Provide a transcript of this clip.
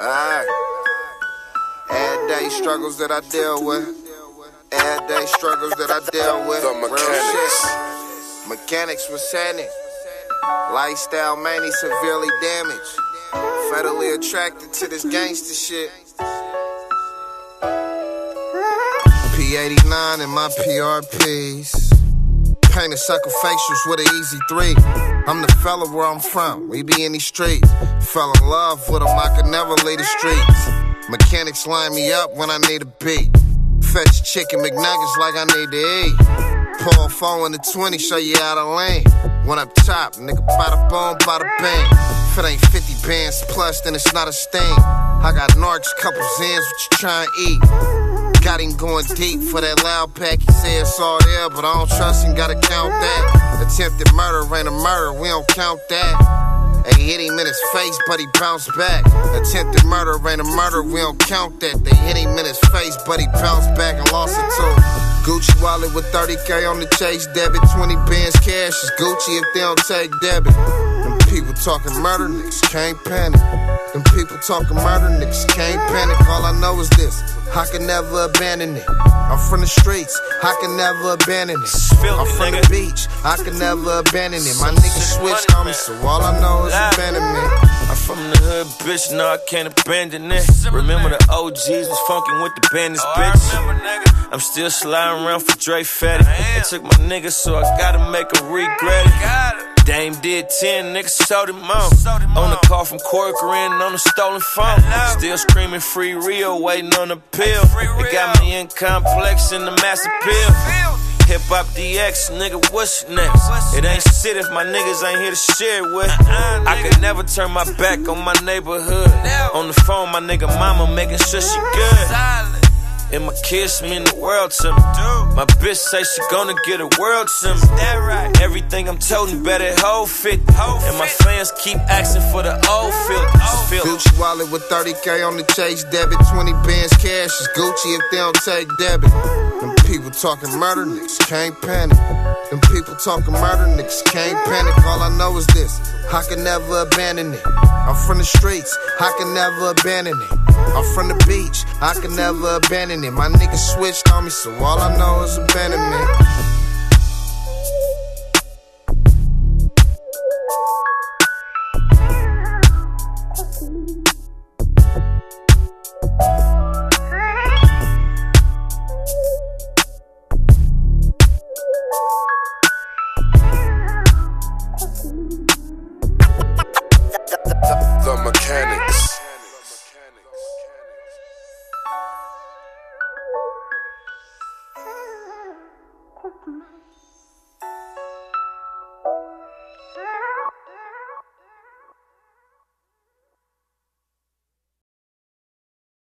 Everyday struggles that I deal with. Everyday struggles that I deal with. The Mechanics. Mechanics was happening. Lifestyle mania severely damaged. Fatally attracted to this gangster shit. P89 and my PRPs. Painted sucker facials with an easy 3. I'm the fella where I'm from, we be in these streets. Fell in love with them, I could never leave the streets. Mechanics line me up when I need a beat. Fetch chicken McNuggets like I need to eat. Pull 4 in the 20, show you out of lane. One up top, nigga, bada boom, bada bang. If it ain't 50 bands plus, then it's not a sting. I got narcs, couple zins, what you tryin' to eat? Got him going deep for that loud pack. He said it's all there, but I don't trust him, gotta count that. Attempted murder ain't a murder, we don't count that. They hit him in his face, but he bounced back. Attempted murder ain't a murder, we don't count that. They hit him in his face, but he bounced back and lost it too. Gucci wallet with 30K on the chase debit. 20 bands cash is Gucci if they don't take debit. Them people talking murder, niggas can't panic. Them people talking murder, niggas can't panic. All I know is this, I can never abandon it. I'm from the streets, I can never abandon it. I'm from the beach, I can never abandon it. My niggas switched on me, so all I know is abandonment. I'm from the hood, bitch, no, I can't abandon it. Remember the OGs was funkin' with the bandits, bitch. I'm still sliding around for Dre Fatty. They took my niggas, so I gotta make them regret it. Dame did 10, niggas sold him out. On the call from Corcoran on the stolen phone. Still screaming free Rio, waiting on the pill. It got me in complex in the mass appeal. Hip Hop DX, nigga, what's next? It ain't shit if my niggas ain't here to share it with. I could never turn my back on my neighborhood. On the phone, my nigga mama making sure she good. And my kids mean the world to me. My bitch say she gonna get a world to me. Everything I'm toting better hold fit. And my fans keep asking for the old filters. Gucci wallet with 30K on the chase debit. 20 bands cash is Gucci if they don't take debit. Them people talking murder, niggas can't panic. Them people talking murder, niggas can't panic. All I know is this, I can never abandon it. I'm from the streets, I can never abandon it. I'm from the beach, I can never abandon it. My niggas switched on me, so all I know is abandonment. The Mechanics. Cookie.